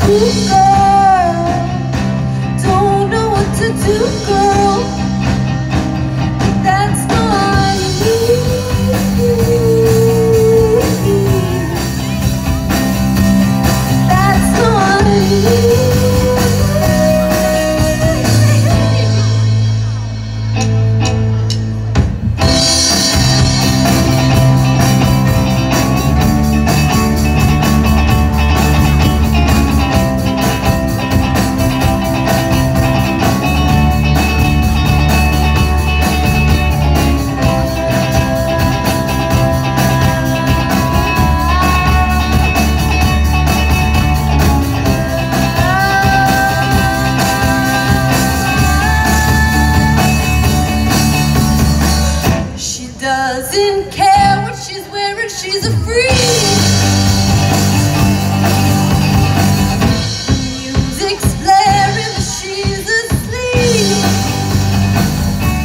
cool girl. Don't know what to do, girl. That's not me. That's not me. Doesn't care what she's wearing, she's a freak. Music's blaring, but she's asleep.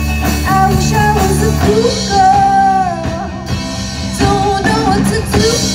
I wish I was a cool girl. Don't know what to do.